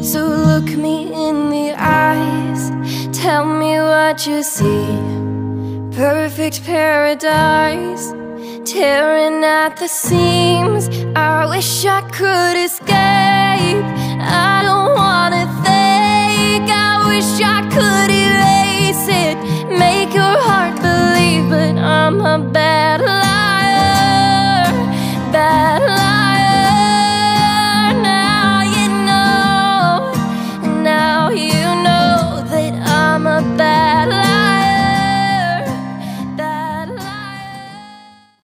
So look me in the eyes, tell me what you see. Perfect paradise, tearing at the seams. I wish I could escape.